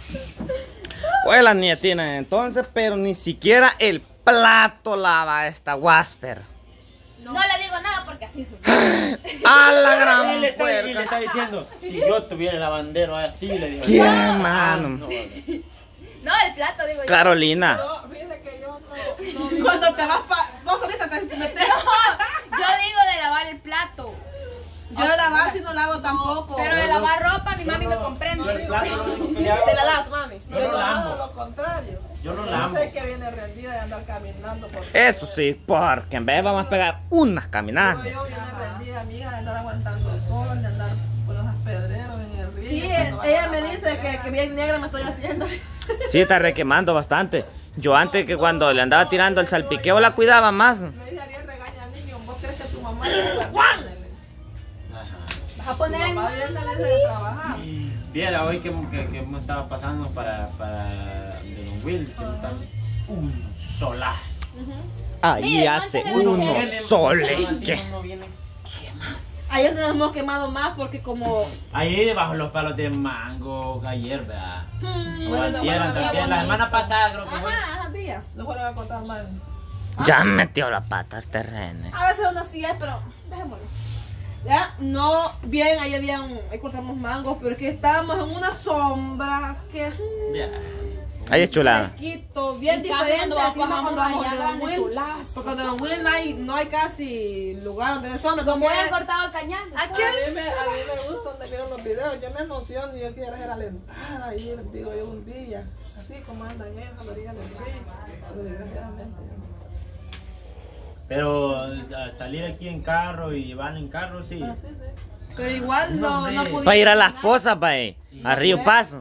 Pues la niña tiene entonces, pero ni siquiera el plato lava esta Wasper. No le digo nada porque así soy. A la gran Y le puerca. está diciendo, si yo tuviera el lavandero así, le digo. ¿Quién, "Ah, mano? no, vale". No, el plato, digo yo. Carolina. No, fíjate que yo no digo Cuando te nada. vas vos ahorita te metes. Yo digo de lavar el plato. Yo de lavar si no lavo tampoco. Pero de lavar ropa, mi mami me comprende. Yo el plato lo único que le hago, Te la lavas tu mami. yo Yo lo no hago lambo. lo contrario. Yo lo Yo lambo. sé que viene rendida de andar caminando por Eso sí, porque en vez vamos a pegar unas caminadas. Yo viene rendida, amiga, de andar aguantando el sol, de andar por los pedreros en el río. Sí, cuando ella vaya me a la dice carretera. que bien negra me estoy haciendo. Sí, está requemando bastante. Yo antes que cuando le andaba tirando el salpiqueo la cuidaba más. Me dice Ariel, regaña al niño, ¿vos crees que tu mamá le va a Vas a poner Tu en... mamá viene de trabajar. Y viera hoy que me estaba pasando para de Don Will, que me está un solazo. Ahí Mire, hace antes de la unos noche. soles. No viene. Ayer nos hemos quemado más porque como... Ahí debajo los palos de mango, ayer, ¿verdad? O Bueno, antier, no, antier, la semana pasada creo que fue. Ajá, día. No fueron a cortar mal. Ya metió la pata al terreno. A veces uno sí es, pero dejémoslo. Ya, no, bien, ahí cortamos mangos, pero es que estábamos en una sombra que... Bien. Ahí es chulada. Fresquito, bien En cambio, diferente cuando al clima bajamos cuando vamos allá, de Don grande Will. solazo. Porque de Don Will no hay casi lugar donde de sombra. Como donde- han cortado el cañal. Aquí A mí me gusta donde vieron los videos. Yo me emociono y yo quiero ser alentada. Y digo yo un día, así como andan ellos a la orilla del río. Pero desgraciadamente yo no. Pero salir aquí en carro y van en carro, sí. Ah, sí, sí. Pero igual no pudimos. Para ir a las pozas, pa' ahí. A Río Paso.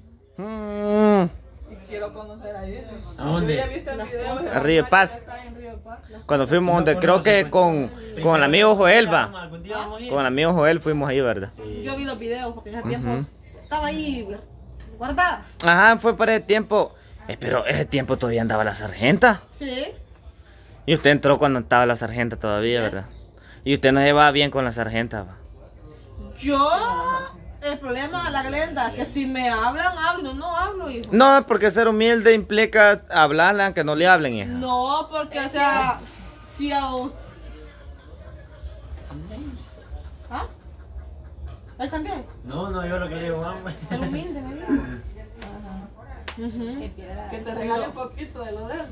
Quiero conocer ahí. ¿A dónde? Yo ya viste el video. A Río Paz. Está en Río Paz. Cuando fuimos donde, No creo conoce, que pues. con el amigo Joel, va. Algún día vamos a ir. Con el amigo Joel fuimos ahí, ¿verdad? Yo vi los videos porque en ese tiempo estaba ahí guardada. Ajá, fue para ese tiempo. Pero ese tiempo todavía andaba la sargenta. Sí. Y usted entró cuando estaba la sargenta todavía, ¿verdad? Y usted no llevaba bien con la sargenta, va. Yo, el problema de la Glenda, que si me hablan, hablo, no hablo, hijo. No, porque ser humilde implica hablarle aunque no le hablen, hija. No, porque, o sea, si a usted... ¿Ah? ¿Él también? No, yo lo que le digo, vamos. Ser humilde, ¿me dijo? Qué piedra. Que te regale un poquito de lo de él.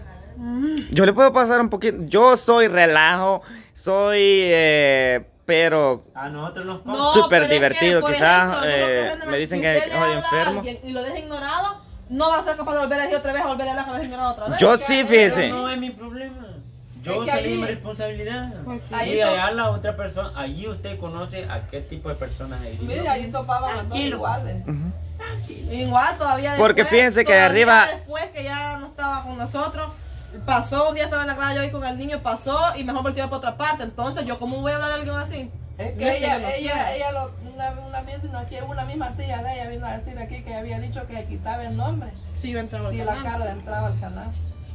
Yo le puedo pasar un poquito. Yo soy relajo, soy, pero A nosotros nos No, súper pero es que, divertido, por quizás, ejemplo, me dicen si que usted le soy habla a enfermo. alguien y lo deja ignorado, no va a ser capaz de volver a decir otra vez, a volver a hablar con lo deja ignorado otra vez. Yo sí, fíjese. No es mi problema. Yo Es que salí ahí- mi responsabilidad. Ahí Y to- allá la otra persona, allí usted conoce a qué tipo de personas es. Mire, ahí topaban las dos Tranquilo. iguales. Igual todavía Porque fíjense que de todavía arriba- después que ya no estaba con nosotros, pasó, un día estaba en la grada yo ahí con el niño, pasó y mejor volteó por otra parte. Entonces, ¿yo cómo voy a hablar a alguien así? Es No que es que yo no quiera. ella una misma tía de ella vino a decir aquí que había dicho que quitaba el nombre Sí, yo entraba al y la canal. cara de entraba al canal.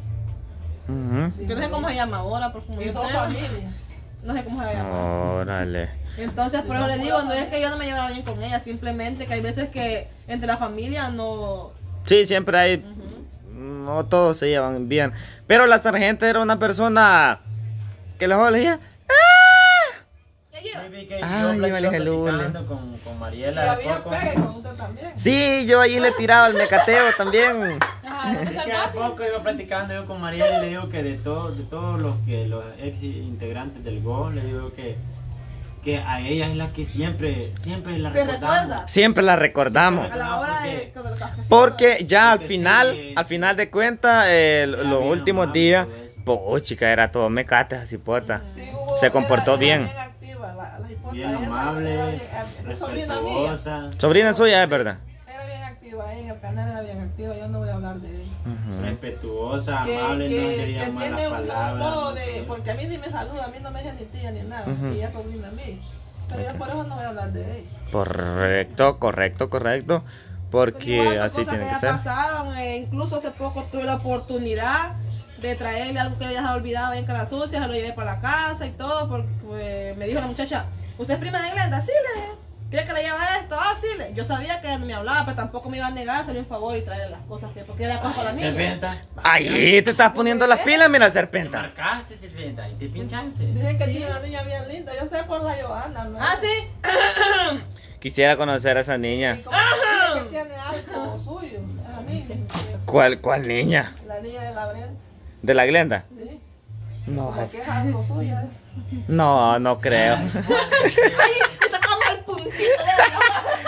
Ujú. Yo no sé cómo se llama ahora, por como Y yo dos creo. familias. No sé cómo se llama. Órale. Entonces, por eso le digo, no es que yo no me llevara bien con ella, simplemente que hay veces que entre la familia no... Sí, siempre hay. No todos se llevan bien. Pero la sargenta era una persona que luego le decía. Sí, vi que Ay, yo vale, platicando con Y Mariela. había poco. pegue con usted también. Sí, yo allí le tiraba el mecateo también. Ajá, no Es que a poco iba platicando yo con Mariela y le digo que de todos los ex integrantes del GO, le digo que a ella es la que siempre la ¿Se recordamos. recuerda? Siempre la recordamos. A la hora de... Porque ya al Porque final, sí, de cuentas, los bien últimos amable, días, todo eso. chica, era todo mecates, así pota. Sí, Se comportó era bien. activa, la hipoteca Bien era amable, sobrina mía. respetuosa, Sobrina suya, es verdad. Era bien activa, en el canal era bien activa, yo no voy a hablar de ella. respetuosa, amable, no quería que malas tiene un palabras. modo de, porque a mí ni me saluda, a mí no me dice ni tía ni nada, y ella es sobrina mía. Pero yo por eso no voy a hablar de ella. Correcto. Pero Porque igual son así cosas tiene que que ya ser. pasaron, incluso hace poco tuve la oportunidad de traerle algo que había dejado olvidado ahí en cara sucia, se lo llevé para la casa y todo, porque me dijo la muchacha, ¿usted es prima de Glenda? Sí, le dije. ¿Quiere que le lleve esto? Ah, sí. Yo sabía que ella no me hablaba, pero tampoco me iba a negar, hacerle un favor y traerle las cosas que, porque era cosa para la niña. Serpienta. Ahí te estás poniendo las pilas, mira, Te serpenta. marcaste, Serpienta, y te pinchaste. Dicen que tiene una niña bien linda. Yo sé por la Johanna, ¿no? Ah, sí. Quisiera conocer a esa niña. Y como dice que tiene algo suyo, esa niña. ¿Cuál niña? La niña de la Brenda. ¿De la Glenda? Sí. No, Como que es algo suya. no creo. Ay, me tocamos el puntito de la...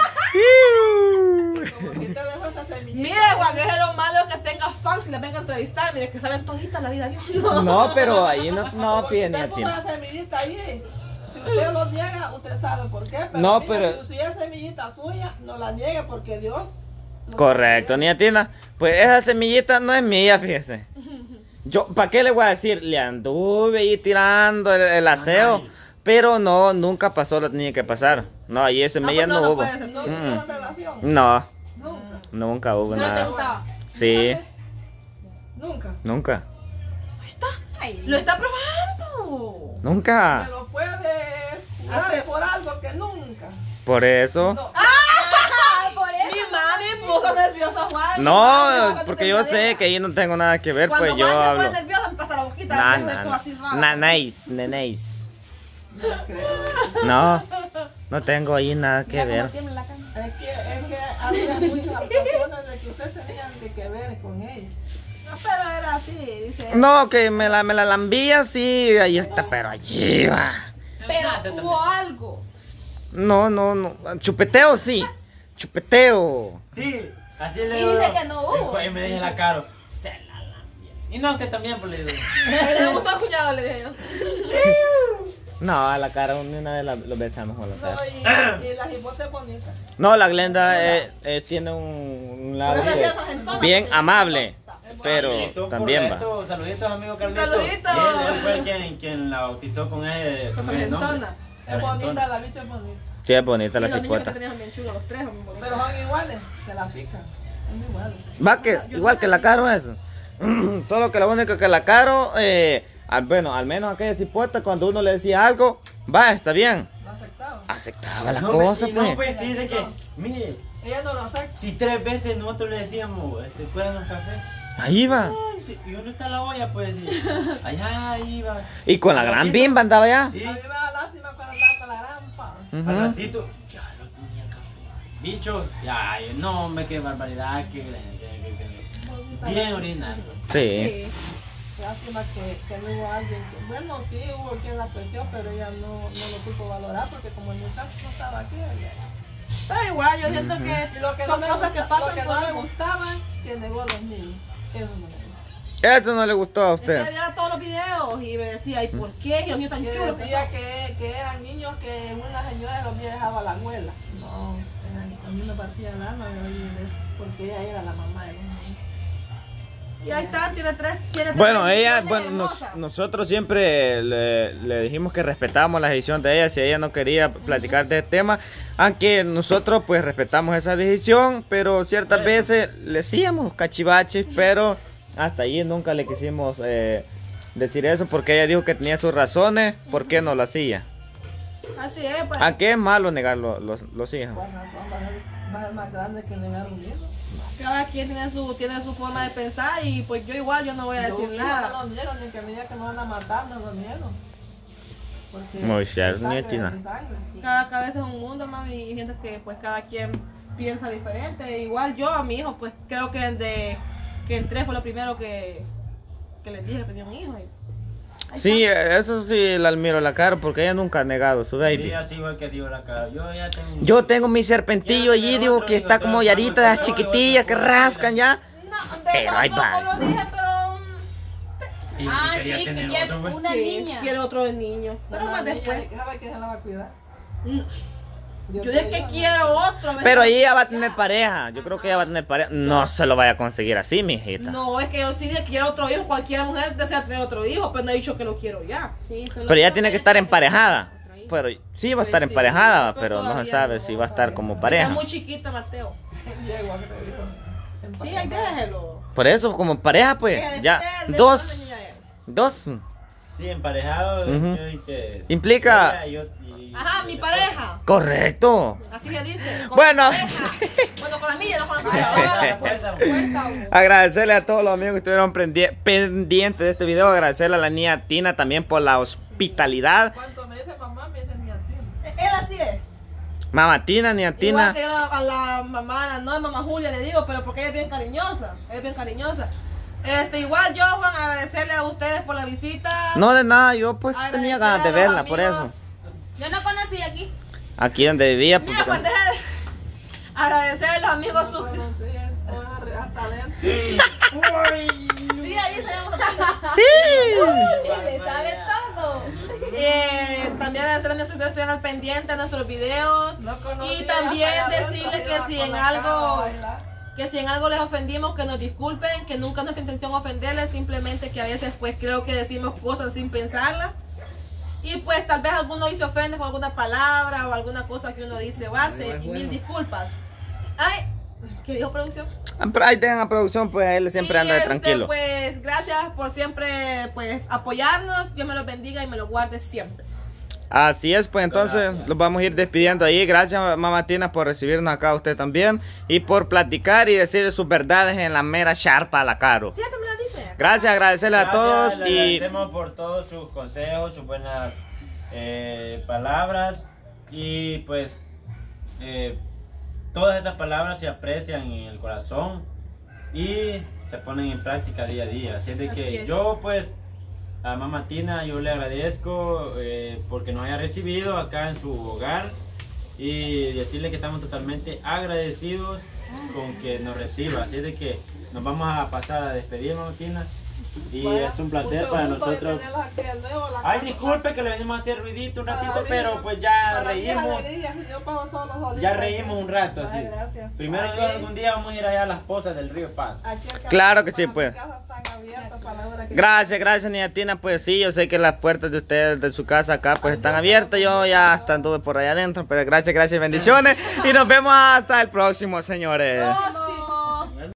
Como que te dejó esa semillita. Mire, Juan, es lo malo que tenga fans y les venga a entrevistar. Mire, que saben todita la vida de Dios. No, pero ahí no, Porque fíjate, usted puso la semillita ahí. Si usted lo niega, usted sabe por qué. Pero No, mira, pero- si es semillita suya, no la niegue porque Dios. lo Correcto, sabe. niñatina. Pues esa semillita no es mía, fíjese. Yo, ¿para qué le voy a decir? Le anduve ahí tirando el aseo, Ay. pero no, nunca pasó lo que tenía que pasar. No, ahí esa semilla pues no, no no hubo. puede ser. No Mm. tuvieron relación. No, Nunca. nunca hubo ¿No te nada. gustaba? Sí, Nunca. nunca. Ay. Lo está probando. Me Nunca. lo puede jurar Hace- por algo que nunca. Por eso. No. Ah, por eso. Mi mami puso nerviosa a Juan. No, porque yo sé que ahí no tengo nada que ver, Cuando pues yo Juan se hablo. pone nerviosa, me pasa la boquita. Nah, me dejo así rara. nice. No creo. No tengo ahí nada que Mira cómo ver. tiembla la cama. Es que había muchas personas de que usted tenía que ver con ella. No, pero era así, dice. No, que me la lambía, sí, ahí está, pero allí va. Pero hubo algo. No. Chupeteo, sí. Chupeteo. Sí, así le Y digo. dice que no hubo. Y me dije la cara, se la lambía. Y no, usted también, pues le digo. Le gustó al cuñado, le dije yo. No, a la cara una vez lo besamos con la No, cara. y la jipote es bonita. No, la Glenda tiene un lado bien amable, pero Carlito, también va. correcto. Saluditos, amigo Carlito. Saluditos. Y él fue quien la bautizó con ese Con con ese nombre. Sargentona. Es bonita, la bicha es bonita. Sí, es bonita Y la los niños que cipota. tenían bien chulos, los tres, son muy bonitos. Pero son iguales, se la pican. Son iguales. Va que igual que la Caro eso. Solo que lo único que la Caro, bueno, al menos aquella cipota cuando uno le decía algo, va, está bien. Lo aceptaba. Aceptaba las No, cosas, y no, pues. pues, dice que, mire, Ella no lo acepta. si 3 veces nosotros le decíamos, fueran un café. Ahí va. Ay, sí, ¿y dónde está la olla? Pues, sí. Allá, ahí va. Y con la gran bimba andaba ya. Sí, A mí me da lástima cuando andaba con la grampa. al Ujú. ratito, ya lo tenía el café. Bicho, ya, no, hombre, qué barbaridad, bien orinando. Sí. Lástima que no hubo alguien que, bueno, sí hubo quien la apreció, pero ella no lo supo valorar porque como el muchacho no estaba aquí, ella. Pero igual, yo siento Y que lo que no son me cosas que gusta- pasan lo que por no me algo. gustaba, que negó a los niños. Eso no me gusta. Eso no le gustó a Es que usted. viera todos los videos y me decía, ¿y por qué? Y los niños tan Yo chulos. decía que eran niños que una señora los había dejado a la abuela. No, a mí me partía el alma de oír eso, porque ella era la mamá de los niños. Y ahí están, tiene tres. Bueno, ella, bendiciones bueno, hermosas. nosotros siempre le dijimos que respetábamos la decisión de ella, si ella no quería platicar de este tema, aunque nosotros pues respetamos esa decisión, pero ciertas veces le hacíamos cachivaches, pero hasta allí nunca le quisimos decir eso, porque ella dijo que tenía sus razones, ¿por qué no lo hacía? Así es, pues. Aunque es malo negar los hijos. Con razón, va a ser más grande que negar un hijo. Cada quien tiene su forma de pensar y pues yo igual, yo no voy a Yo decir un hijo nada. no lo niego, ni que me diga que me van a matar, no lo niego. Porque Muy cierto, mi sangre nietina. es mi sangre. Cada cabeza es un mundo, mami, y siento que pues cada quien piensa diferente. Igual yo a mi hijo, pues creo que que entré fue lo primero que les dije que tenía un hijo. Ahí Sí, está. eso sí la admiro a la cara, porque ella nunca ha negado su baby. Sí, así igual que digo la cara. Yo ya tengo. Yo tengo mi serpentillo allí, digo que está como Yarita de las chiquitillas que rascan ya. No, de Pero eso ahí tampoco va. lo dije, pero Y Ah, quería sí, que tener quiere otro, pues. una sí, niña. quiero otro de niño. Pero Una más niña, después. ¿sabe quién se la va a cuidar? Yo te dije que digo, quiero otro. ¿ves? Pero ella va a tener pareja. Yo creo que ella va a tener pareja. No se lo vaya a conseguir así, mi hijita. No, es que yo sí dije que quiero otro hijo. Cualquier mujer desea tener otro hijo, pero no he dicho que lo quiero ya. Sí, solo Pero ella creo tiene que ella estar quiere emparejada. otro hijo. Pero sí va a Pues estar sí, emparejada, pero pero no se todavía sabe no. si va a estar como Está pareja. muy chiquita, Mateo. Yegua, que te dijo. Sí, ahí déjelo. Por eso, como pareja, pues, Deje de ya, meterle, dos, no, niña, dos. Sí, emparejado. Ujú. Implica. Implica- Ajá, mi pareja. Correcto. Así se dice. Con Bueno. mi pareja. Bueno, con la mía, no con la Puerta, suya. uno. Agradecerle a todos los amigos que estuvieron pendientes de este video. Agradecerle a la niña Tina también por la hospitalidad. Cuando me dice mamá, me dice mi tía. Él así es. Mamá Tina, niña Igual Tina. que yo a la mamá, no es mamá Julia, le digo, pero porque ella es bien cariñosa. Ella es bien cariñosa. Igual yo, Juan, agradecerle a ustedes por la visita. No de nada, yo pues tenía Agradecer ganas de a los verla, por amigos. eso. Yo no conocí aquí. Aquí donde vivía, pues, Mira, pues deja de agradecer a los amigos sus. Bueno, sí, hasta adentro. Sí, ahí se llama. Sí. Le sabe todo. También agradecer a nuestros que estuvieron al pendiente de nuestros videos. No conocía, Y también hasta adentro decirles iba que si con en la cara a algo. bailar. Que si en algo les ofendimos, que nos disculpen, que nunca es nuestra intención ofenderles, simplemente que a veces pues creo que decimos cosas sin pensarlas. Y pues tal vez alguno ahí se ofende con alguna palabra o alguna cosa que uno dice o hace, y mil disculpas. Ay, ¿qué dijo producción? Pero ahí tengan a producción, pues él siempre Y, anda de tranquilo. Pues gracias por siempre pues apoyarnos, Dios me los bendiga y me los guarde siempre. Así es, pues entonces Gracias. los vamos a ir despidiendo ahí. Gracias, mamá Tina, por recibirnos acá, usted también. Y por platicar y decir sus verdades en la mera charpa a la caro. Siempre me la dice. Gracias, agradecerle a todos Le y agradecemos por todos sus consejos, sus buenas palabras. Y pues todas esas palabras se aprecian en el corazón y se ponen en práctica día a día. Así es de Así que es. yo pues a mamá Tina yo le agradezco porque nos haya recibido acá en su hogar y decirle que estamos totalmente agradecidos con que nos reciba. Así es de que nos vamos a pasar a despedir, mamá Tina, y Vaya, es un placer mucho para gusto de nosotros. tenerlos aquí de nuevo, la Ay, casa disculpe que le venimos a hacer ruidito un ratito, Para pero mí- pues ya para mí es reímos. alegría, yo paso solo solito. Ya reímos un rato, Ay, así. gracias. Primero Aquí- algún día vamos a ir allá a las pozas del río Paz. aquí el Claro que para sí, mi pues. casa están abiertas para la hora que- gracias, niña Tina. Pues sí, yo sé que las puertas de ustedes, de su casa acá, pues están abiertas. Yo ya hasta anduve por allá adentro, pero gracias, bendiciones. Y nos vemos hasta el próximo, señores. No,